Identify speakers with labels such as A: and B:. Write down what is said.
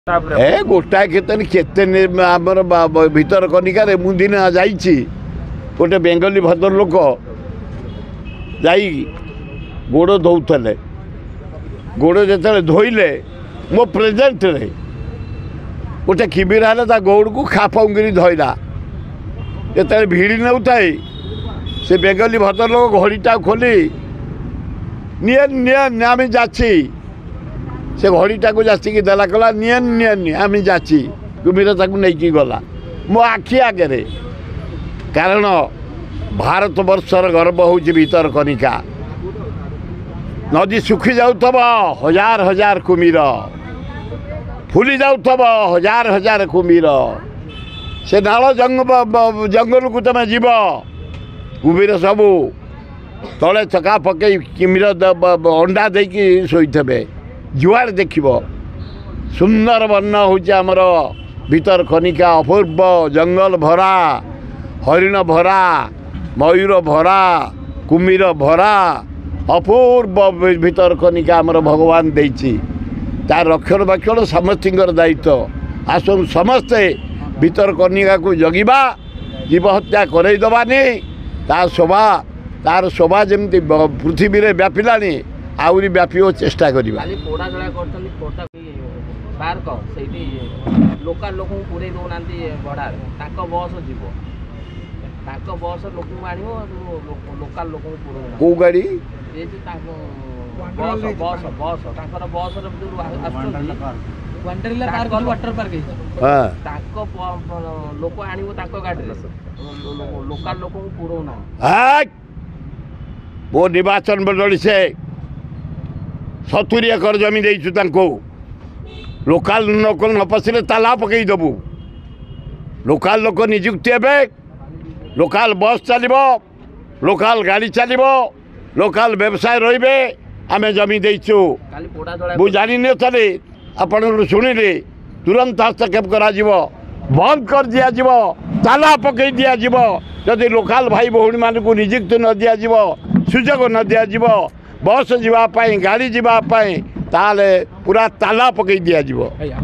A: ए गोटाए केते आमर भीतर कनिकार मुदिन जाइछि गोटे बेंगली भद्र लोक जाई गोड़ धोउथले गोड़ जेते धोइले मो प्रेजेंट रे गोटे खिबिरा ता गोड़ को खापंगिरी धइला जेते भिड़ी नउताई से बेंगली भद्र लोक घड़ीटा खोली नियन नियन आमी जाछि से घड़ीटा को जाचिकी देला कला नियन नियन आम जाची कुबीर ताकू नहीं गला मो आखि आगे कारण भारत वर्षर गर्व हूँ भीतर कनिका नदी सुखी जाऊब हजार हजार कुमीर फुली जाऊब हजार हजार कुमीर से नाल जंगल को तुम जीव कुबीर सबू तले चका पकई कुमीर अंडा देकी शोथे जुआड़ देख सुंदर वर्ण होमर भीतर कनिका अपूर्व जंगल भरा हरिण भरा मयूर भरा कुमीर भरा अपूर्व भीतर कनिका आमर भगवान देछि तार रक्षण समस्तर दायित्व आसन समस्ते भीतर कनिका को जगिबा जीव हत्या करईदबानी तार शोभा जमी पृथ्वी रे व्यापिलानी आउरी व्यापी चेष्टा करवा
B: लोकाल लोक पूरे दौना भड़ा बस जीव बस लोक लोकाल लोक
A: कौ गाड़ी
B: बस बस बस वाटर पार्क लोक आण गाड़ी लोकाल लोक पुरौना
A: मो निर्वाचन मंडली से 70 एकर जमी देचु लोकाल लोक न पशिले ताला पकई देबू लोकाल लोक निजुक्ति हे लोकाल बस चलो लोकाल गाड़ी चलो लोकाल व्यवसाय रे आम जमी देचु मु जानी नी आपण शुणिले तुरंत हस्तक्षेप करा बंद कर दिया ताला पकई दिया जदि लोकाल भाई भौणी मान को निजुक्ति न दिया सुजोग न दिया बस जीवापाई गाड़ी जीवापाई ताले पूरा ताला पकई दिया।